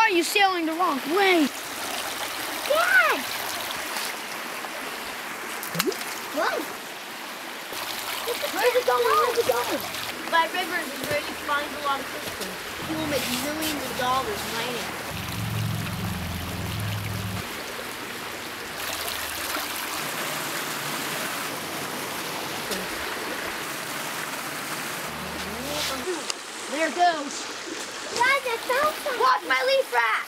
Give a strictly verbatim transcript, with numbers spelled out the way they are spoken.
are you sailing the wrong way? Dad! Whoa! Where's it going? Where's it going? By Rivers is where he finds a lot of fish. He will make millions of dollars mining. There it goes. Guys, I found something. Watch my leaf rat!